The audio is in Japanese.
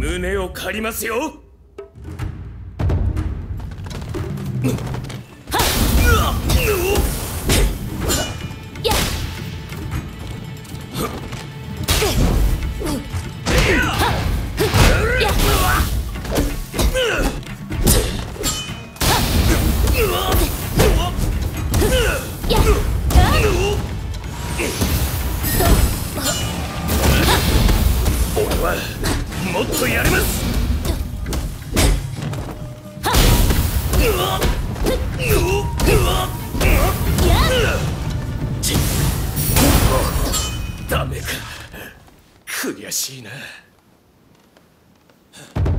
胸を借りますよ。俺はもっとやれます。ダメか。悔しいな。